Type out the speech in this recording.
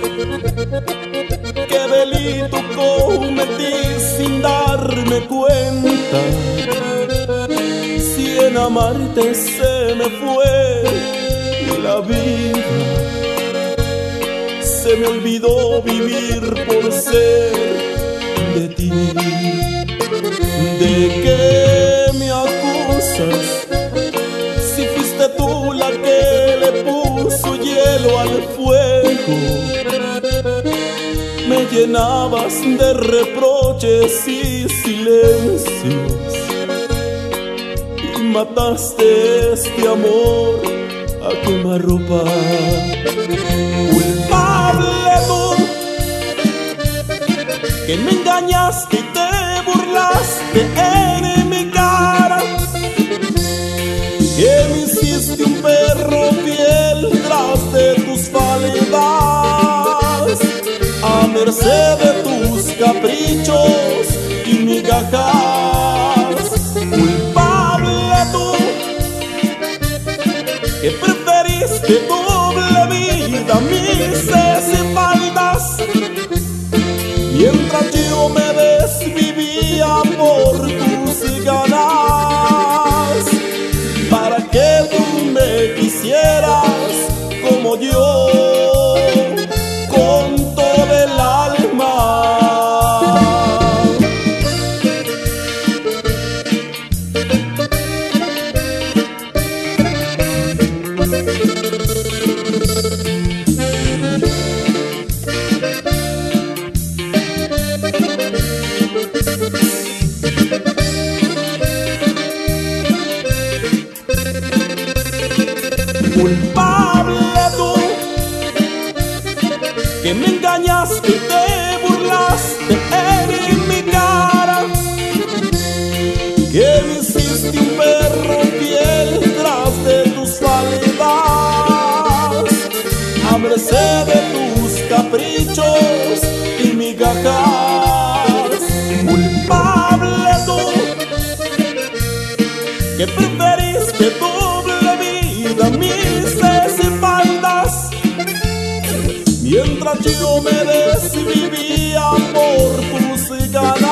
¿Qué delito cometí sin darme cuenta? Si en amarte se me fue la vida, se me olvidó vivir por ser de ti. ¿De qué me acusas? Si fuiste tú la que le puso hielo al fuego. Me llenabas de reproches y silencios y mataste este amor a quemarropa. Culpable tú, que me engañaste y te burlaste en mi cara, que me hiciste un perro fiel tras de tus faldas, a merced de tus caprichos y migajas. Culpable tú, que preferiste doble vida, mis espaldas, mientras yo me desvivía por tus ganas, para que tú me quisieras como yo, con todo el alma. Culpable tú, que me engañaste y te burlaste en mi cara, que me hiciste un perro fiel tras de tus faldas, a merced de tus caprichos y migajas. Culpable tú, que preferiste doble vida, mis espaldas, mientras yo me desvivía por tus ganas,